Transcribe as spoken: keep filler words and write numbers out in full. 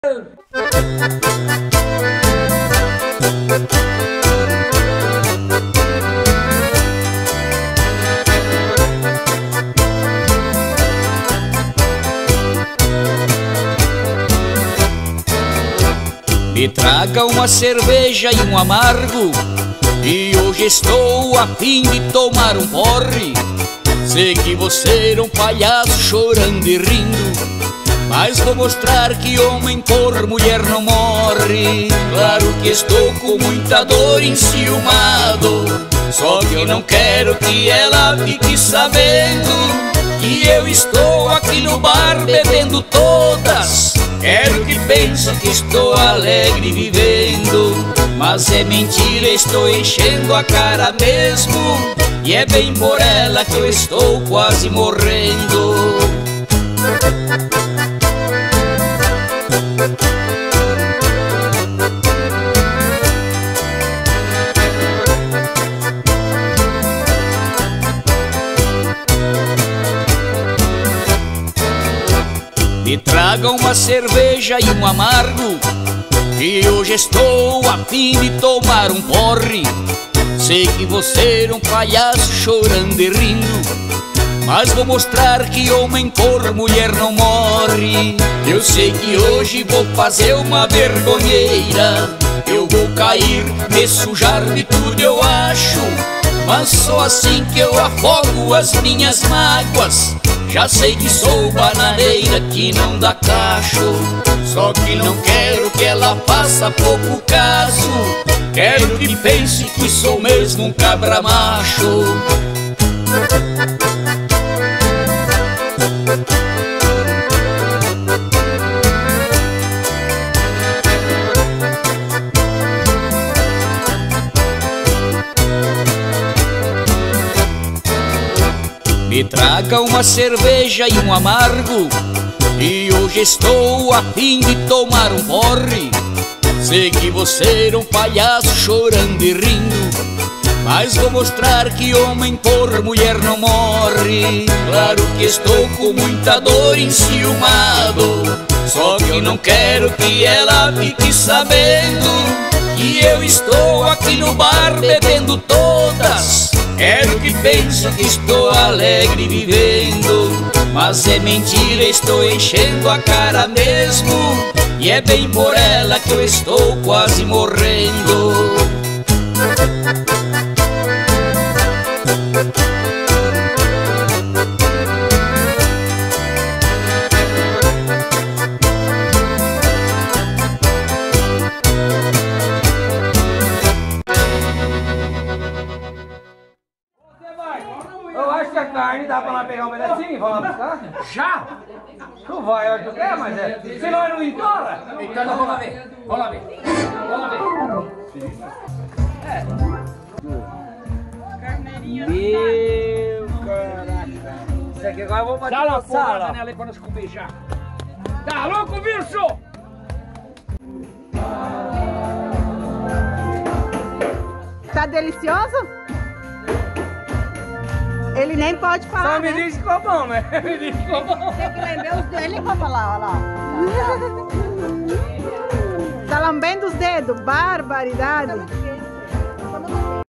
Me traga uma cerveja e um amargo, e hoje estou a fim de tomar um porre. Sei que você era um palhaço chorando e rindo, mas vou mostrar que homem por mulher não morre. Claro que estou com muita dor enciumado, só que não quero que ela fique sabendo que eu estou aqui no bar bebendo todas. Quero que pense que estou alegre vivendo, mas é mentira, estou enchendo a cara mesmo, e é bem por ela que eu estou quase morrendo. Me traga uma cerveja e um amargo, que hoje estou a fim de tomar um porre. Sei que você era um palhaço chorando e rindo, mas vou mostrar que homem por mulher não morre. Eu sei que hoje vou fazer uma vergonheira, eu vou cair, me sujar de tudo eu acho, mas só assim que eu afogo as minhas mágoas. Já sei que sou bananeira que não dá cacho, só que não quero que ela faça pouco caso. Quero que pense que sou mesmo um cabra macho. Me traga uma cerveja e um amargo, e hoje estou a fim de tomar um porre. Sei que você era um palhaço chorando e rindo, mas vou mostrar que homem por mulher não morre. Claro que estou com muita dor enciumado, só que não quero que ela fique sabendo que eu estou aqui no bar bebendo todas. Quero que pense que estou alegre vivendo, mas é mentira, estou enchendo a cara mesmo, e é bem por ela que eu estou quase morrendo. Eu acho que a carne dá pra lá pegar um pedacinho e vamos lá buscar? Já? Tu vai, eu tu quer, mas é. Se nós não entora? Então nós vamos lá ver. Vamos lá ver. Vamos lá ver. É. Meu caraca. Isso aqui agora eu vou bater Dá lá na fora sala. na janela aí pra nós comer já. Tá louco, bicho? Tá delicioso? Ele nem pode falar, Só me né? diz que ficou bom, né? Me diz que ficou bom. Tem que lamber os dedos. Ele vai falar, olha lá. Tá lambendo os dedos. Barbaridade.